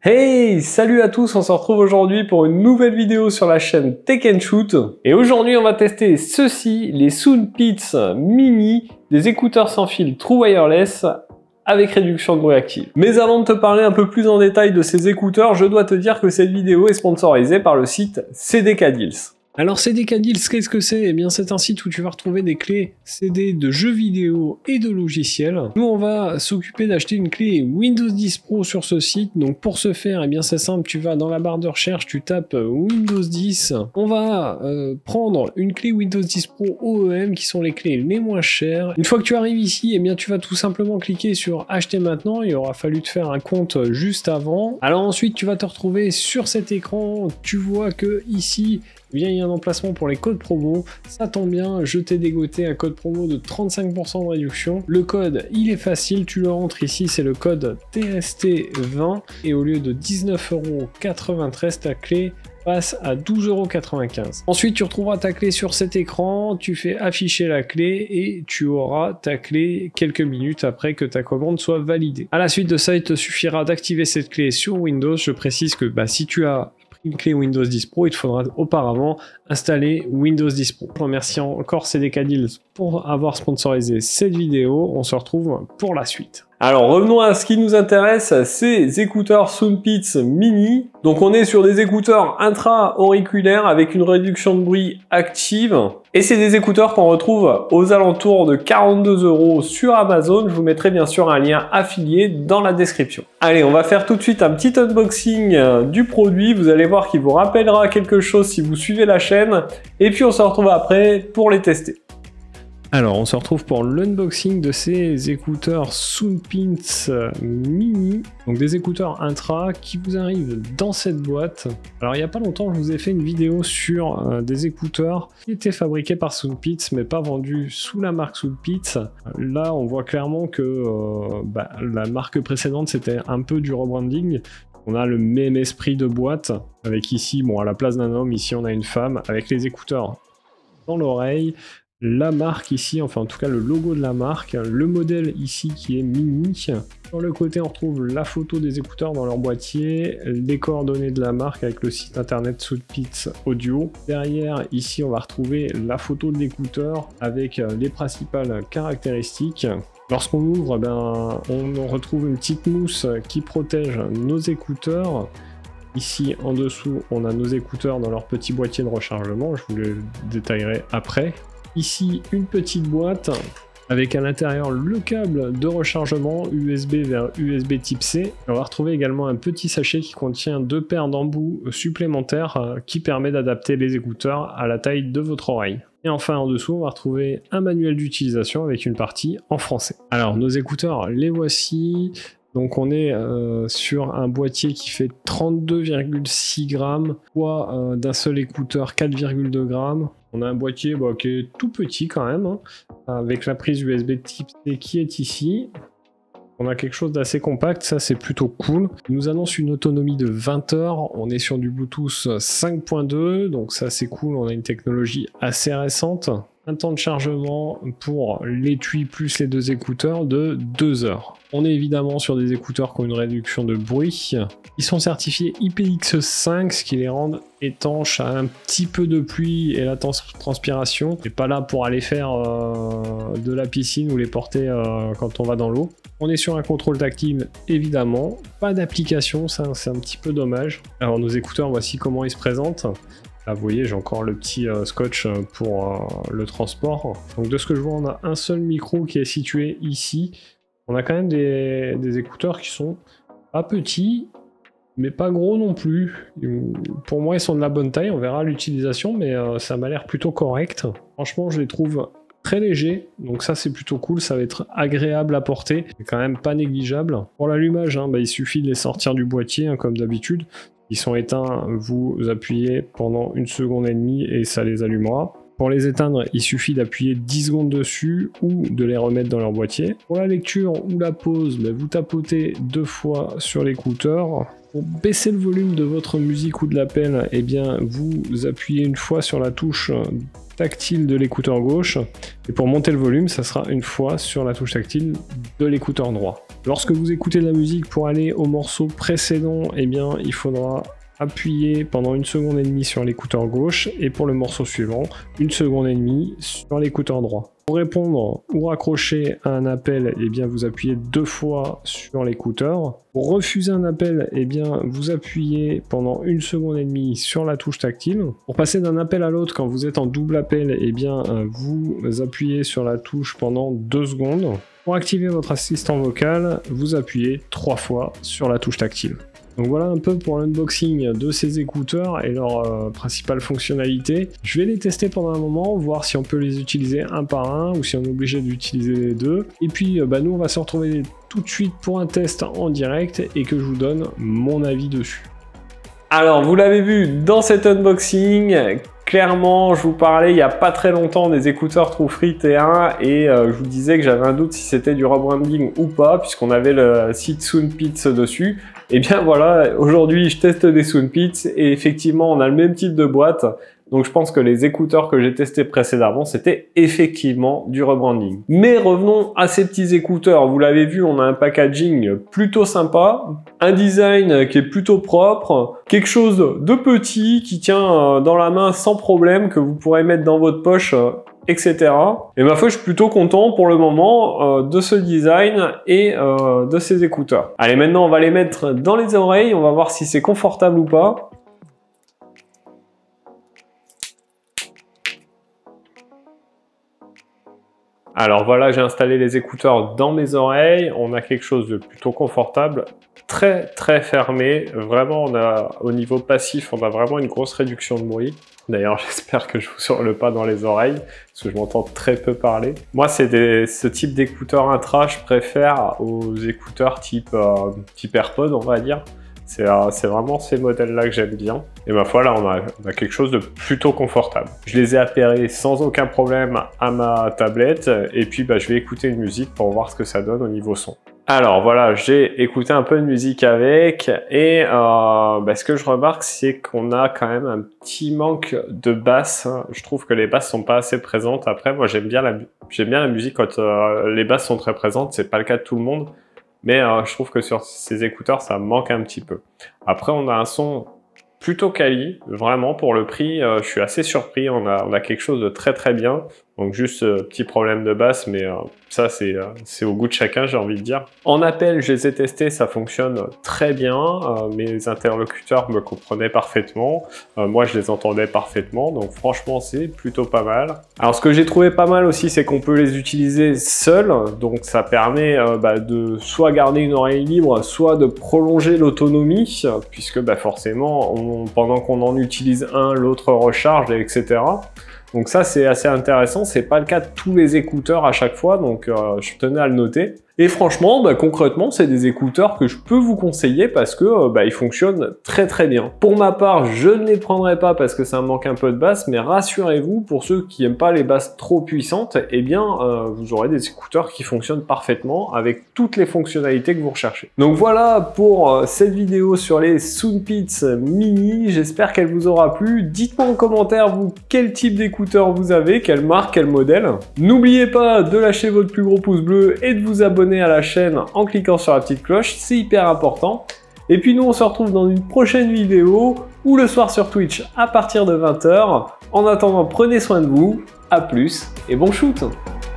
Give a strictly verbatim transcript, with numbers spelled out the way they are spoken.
Hey, salut à tous, on se retrouve aujourd'hui pour une nouvelle vidéo sur la chaîne Tech and Shoot. Et aujourd'hui, on va tester ceci, les SoundPits Mini, des écouteurs sans fil True Wireless avec réduction de bruit active. Mais avant de te parler un peu plus en détail de ces écouteurs, je dois te dire que cette vidéo est sponsorisée par le site C D K Deals. Alors C D K Deals, qu'est-ce que c'est? Eh bien c'est un site où tu vas retrouver des clés C D de jeux vidéo et de logiciels. Nous on va s'occuper d'acheter une clé Windows dix Pro sur ce site. Donc pour ce faire, eh bien c'est simple, tu vas dans la barre de recherche, tu tapes Windows dix. On va euh, prendre une clé Windows dix Pro O E M qui sont les clés les moins chères. Une fois que tu arrives ici, eh bien tu vas tout simplement cliquer sur acheter maintenant. Il aura fallu te faire un compte juste avant. Alors ensuite tu vas te retrouver sur cet écran. Tu vois que ici, eh bien, il y a un emplacement pour les codes promo. Ça tombe bien, je t'ai dégoté un code promo de trente-cinq pour cent de réduction. Le code, il est facile, tu le rentres ici, c'est le code T S T vingt. Et au lieu de dix-neuf euros quatre-vingt-treize, ta clé passe à douze euros quatre-vingt-quinze. Ensuite, tu retrouveras ta clé sur cet écran, tu fais afficher la clé et tu auras ta clé quelques minutes après que ta commande soit validée. À la suite de ça, il te suffira d'activer cette clé sur Windows. Je précise que bah, si tu as une clé Windows dix Pro, il te faudra auparavant installer Windows dix Pro. Je remercie encore C D K Deals pour avoir sponsorisé cette vidéo. On se retrouve pour la suite. Alors revenons à ce qui nous intéresse, ces écouteurs SoundPits Mini. Donc on est sur des écouteurs intra-auriculaires avec une réduction de bruit active. Et c'est des écouteurs qu'on retrouve aux alentours de quarante-deux euros sur Amazon. Je vous mettrai bien sûr un lien affilié dans la description. Allez, on va faire tout de suite un petit unboxing du produit. Vous allez voir qu'il vous rappellera quelque chose si vous suivez la chaîne. Et puis on se retrouve après pour les tester. Alors, on se retrouve pour l'unboxing de ces écouteurs SoundPits Mini, donc des écouteurs intra qui vous arrivent dans cette boîte. Alors, il n'y a pas longtemps, je vous ai fait une vidéo sur euh, des écouteurs qui étaient fabriqués par SoundPits, mais pas vendus sous la marque SoundPits. Là, on voit clairement que euh, bah, la marque précédente, c'était un peu du rebranding. On a le même esprit de boîte, avec ici, bon, à la place d'un homme, ici on a une femme, avec les écouteurs dans l'oreille. La marque ici, enfin en tout cas le logo de la marque, le modèle ici qui est Mini. Sur le côté on retrouve la photo des écouteurs dans leur boîtier, les coordonnées de la marque avec le site internet SoundPits Audio. Derrière ici on va retrouver la photo de l'écouteur avec les principales caractéristiques. Lorsqu'on ouvre, ben, on retrouve une petite mousse qui protège nos écouteurs. Ici en dessous on a nos écouteurs dans leur petit boîtier de rechargement, je vous le détaillerai après. Ici, une petite boîte avec à l'intérieur le câble de rechargement U S B vers U S B type C. On va retrouver également un petit sachet qui contient deux paires d'embouts supplémentaires qui permet d'adapter les écouteurs à la taille de votre oreille. Et enfin en dessous, on va retrouver un manuel d'utilisation avec une partie en français. Alors nos écouteurs, les voici. Donc on est euh, sur un boîtier qui fait trente-deux virgule six grammes, poids euh, d'un seul écouteur quatre virgule deux grammes. On a un boîtier bah, qui est tout petit quand même, hein, avec la prise U S B type C qui est ici. On a quelque chose d'assez compact, ça c'est plutôt cool. Il nous annonce une autonomie de vingt heures, on est sur du Bluetooth cinq point deux, donc ça c'est cool, on a une technologie assez récente. Un temps de chargement pour l'étui plus les deux écouteurs de deux heures. On est évidemment sur des écouteurs qui ont une réduction de bruit. Ils sont certifiés I P X cinq, ce qui les rend étanches à un petit peu de pluie et la transpiration. Et pas là pour aller faire euh, de la piscine ou les porter euh, quand on va dans l'eau. On est sur un contrôle tactile évidemment. Pas d'application, ça c'est un petit peu dommage. Alors nos écouteurs, voici comment ils se présentent. Là, vous voyez, j'ai encore le petit euh, scotch pour euh, le transport. Donc, de ce que je vois, on a un seul micro qui est situé ici. On a quand même des, des écouteurs qui sont pas petits, mais pas gros non plus. Pour moi, ils sont de la bonne taille. On verra l'utilisation, mais euh, ça m'a l'air plutôt correct. Franchement, je les trouve très légers. Donc ça, c'est plutôt cool. Ça va être agréable à porter. C'est quand même pas négligeable. Pour l'allumage, hein, bah, il suffit de les sortir du boîtier, hein, comme d'habitude. Ils sont éteints, vous appuyez pendant une seconde et demie et ça les allumera. Pour les éteindre, il suffit d'appuyer dix secondes dessus ou de les remettre dans leur boîtier. Pour la lecture ou la pause, bah, vous tapotez deux fois sur l'écouteur. Pour baisser le volume de votre musique ou de l'appel, eh bien, vous appuyez une fois sur la touche tactile de l'écouteur gauche. Et pour monter le volume, ça sera une fois sur la touche tactile de l'écouteur droit. Lorsque vous écoutez de la musique, pour aller au morceau précédent, eh bien, il faudra appuyer pendant une seconde et demie sur l'écouteur gauche et pour le morceau suivant, une seconde et demie sur l'écouteur droit. Pour répondre ou raccrocher à un appel, eh bien, vous appuyez deux fois sur l'écouteur. Pour refuser un appel, eh bien, vous appuyez pendant une seconde et demie sur la touche tactile. Pour passer d'un appel à l'autre, quand vous êtes en double appel, eh bien, vous appuyez sur la touche pendant deux secondes. Pour activer votre assistant vocal, vous appuyez trois fois sur la touche tactile. Donc voilà un peu pour l'unboxing de ces écouteurs et leur euh, principale fonctionnalité. Je vais les tester pendant un moment, voir si on peut les utiliser un par un ou si on est obligé d'utiliser les deux. Et puis euh, bah, nous on va se retrouver tout de suite pour un test en direct et que je vous donne mon avis dessus. Alors vous l'avez vu dans cet unboxing, clairement je vous parlais il n'y a pas très longtemps des écouteurs TrueFree T un et euh, je vous disais que j'avais un doute si c'était du rebranding ou pas puisqu'on avait le site SoundPits dessus. Et bien voilà, aujourd'hui je teste des SoundPits et effectivement on a le même type de boîte. Donc je pense que les écouteurs que j'ai testés précédemment, c'était effectivement du rebranding. Mais revenons à ces petits écouteurs. Vous l'avez vu, on a un packaging plutôt sympa, un design qui est plutôt propre, quelque chose de petit qui tient dans la main sans problème, que vous pourrez mettre dans votre poche, et cetera. Et ma foi, je suis plutôt content pour le moment euh, de ce design et euh, de ces écouteurs. Allez, maintenant on va les mettre dans les oreilles, on va voir si c'est confortable ou pas. Alors voilà, j'ai installé les écouteurs dans mes oreilles, on a quelque chose de plutôt confortable, très très fermé, vraiment on a au niveau passif, on a vraiment une grosse réduction de bruit. D'ailleurs j'espère que je vous hurle pas dans les oreilles, parce que je m'entends très peu parler. Moi c'est ce type d'écouteurs intra, je préfère aux écouteurs type, euh, type AirPod on va dire. C'est euh, vraiment ces modèles-là que j'aime bien. Et ma foi, là, on a, on a quelque chose de plutôt confortable. Je les ai appairés sans aucun problème à ma tablette. Et puis, bah, je vais écouter une musique pour voir ce que ça donne au niveau son. Alors, voilà, j'ai écouté un peu de musique avec. Et euh, bah, ce que je remarque, c'est qu'on a quand même un petit manque de basse. Je trouve que les basses sont pas assez présentes. Après, moi, j'aime bien, la, j'aime bien la musique quand euh, les basses sont très présentes. C'est pas le cas de tout le monde. Mais euh, je trouve que sur ces écouteurs, ça manque un petit peu. Après, on a un son plutôt quali, vraiment pour le prix, euh, je suis assez surpris. On a, on a quelque chose de très très bien. Donc juste euh, petit problème de basse, mais euh, ça c'est euh, c'est au goût de chacun, j'ai envie de dire. En appel, je les ai testés, ça fonctionne très bien. Euh, mes interlocuteurs me comprenaient parfaitement. Euh, moi, je les entendais parfaitement. Donc franchement, c'est plutôt pas mal. Alors ce que j'ai trouvé pas mal aussi, c'est qu'on peut les utiliser seuls. Donc ça permet euh, bah, de soit garder une oreille libre, soit de prolonger l'autonomie, puisque bah, forcément, on, pendant qu'on en utilise un, l'autre recharge, et cetera. Donc ça c'est assez intéressant, c'est pas le cas de tous les écouteurs à chaque fois, donc euh, je tenais à le noter. Et franchement, bah, concrètement, c'est des écouteurs que je peux vous conseiller parce que euh, bah, ils fonctionnent très très bien. Pour ma part, je ne les prendrai pas parce que ça me manque un peu de basse, mais rassurez-vous, pour ceux qui n'aiment pas les basses trop puissantes, eh bien, euh, vous aurez des écouteurs qui fonctionnent parfaitement avec toutes les fonctionnalités que vous recherchez. Donc voilà pour euh, cette vidéo sur les SoundPits Mini. J'espère qu'elle vous aura plu. Dites-moi en commentaire, vous, quel type d'écouteurs vous avez, quelle marque, quel modèle. N'oubliez pas de lâcher votre plus gros pouce bleu et de vous abonner à la chaîne en cliquant sur la petite cloche, c'est hyper important. Et puis nous on se retrouve dans une prochaine vidéo ou le soir sur Twitch à partir de vingt heures. En attendant, prenez soin de vous, à plus et bon shoot!